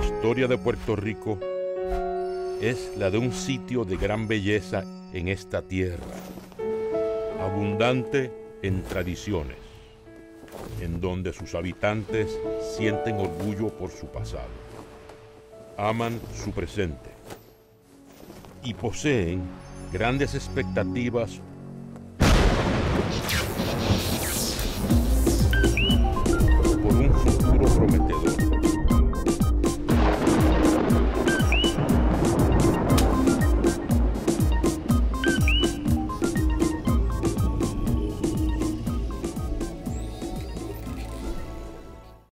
historia de Puerto Rico es la de un sitio de gran belleza en esta tierra, abundante en tradiciones, en donde sus habitantes sienten orgullo por su pasado, aman su presente y poseen grandes expectativas